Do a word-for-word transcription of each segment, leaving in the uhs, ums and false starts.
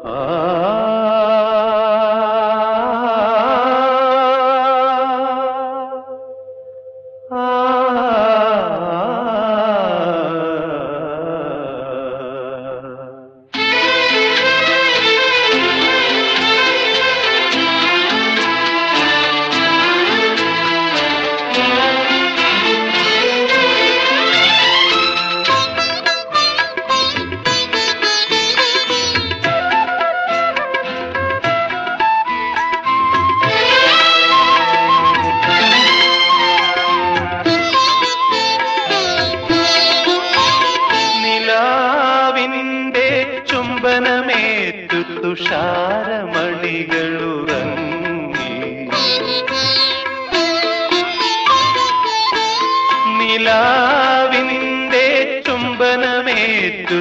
നിലാവിന്റെ ചുംബനമേറ്റു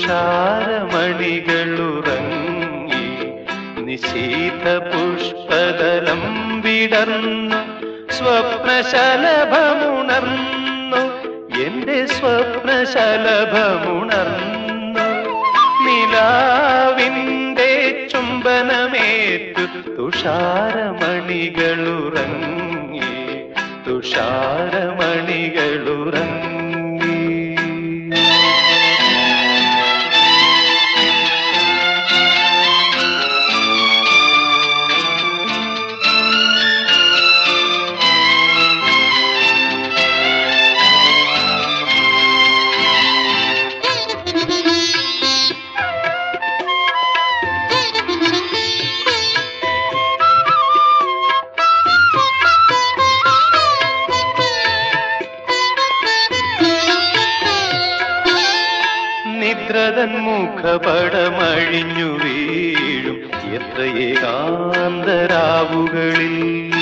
തുഷാരമണികളുറങ്ങി നിശീത പുഷ്പദലം വിടർന്നു സ്വപ്നശലഭമുണർന്നു എന്റെ സ്വപ്നശലഭമുണർന്നു നിലാവിന്റെ ചുംബനമേറ്റു തുഷാരമണികളുറങ്ങി തുഷാരമണികളുറങ്ങി നിദ്രതൻ മുഖപടമഴിഞ്ഞു വീഴും എത്ര ഏകാന്തരാവുകളിൽ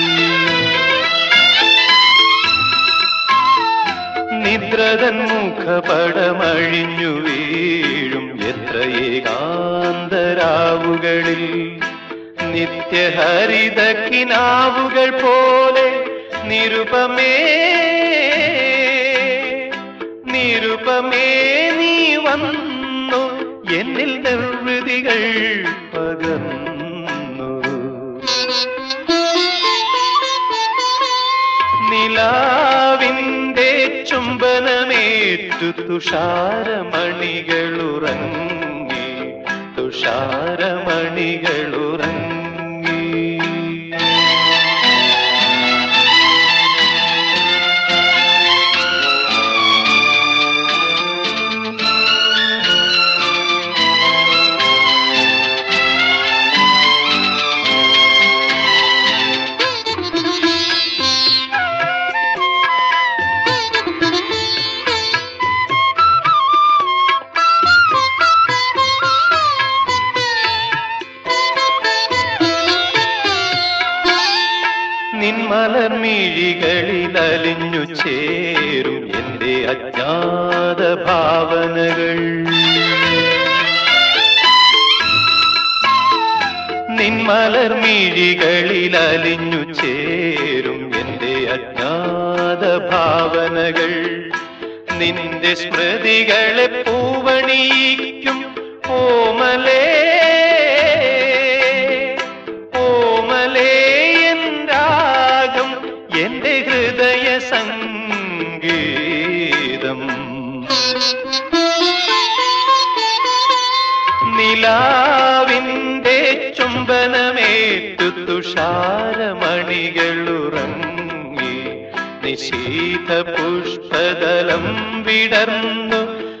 നിദ്രതൻ മുഖപടമഴിഞ്ഞു വീഴും എത്ര ഏകാന്തരാവുകളിൽ നിത്യഹരിത കിനാവുകൾ പോലെ നിരുപമേ നിരുപമേ നീ വന്നു എന്നിൽ നിർവൃതികൾ പകർന്നു നിലാവിന്റെ ചുംബനമേറ്റു തുഷാരമണികളുറങ്ങി തുഷാരമണികളുറങ്ങി നിൻമലർമിഴികളിൽ അലിഞ്ഞു ചേരും എന്റെ അജ്ഞാത ഭാവനകൾ നിൻമലർമിഴികളിൽ അലിഞ്ഞു ചേരും എന്റെ അജ്ഞാത ഭാവനകൾ നിന്റെ സ്മൃതികളെ പൂവണിയിക്കും ഓമലേ എന്റെ ഹൃദയ സംഗീതം നിലാവിന്റെ ചുംബനമേറ്റു തുഷാരമണികളുറങ്ങി നിശീത പുഷ്പദലം വിടർന്നു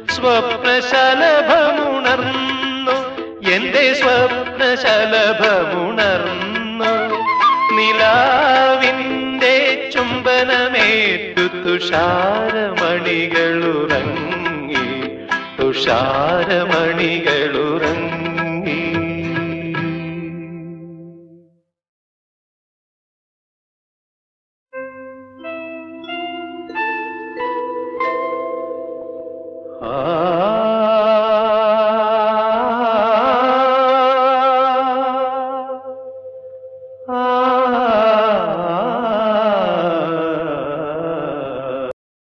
സ്വപ്നശലഭമുണർന്നു എന്റെ സ്വപ്നശലഭമുണർന്നു നിലാവിന്റെ ചുംബനമേറ്റു തുഷാരമണികളുറങ്ങി തുഷാരമണികളുറങ്ങി ആ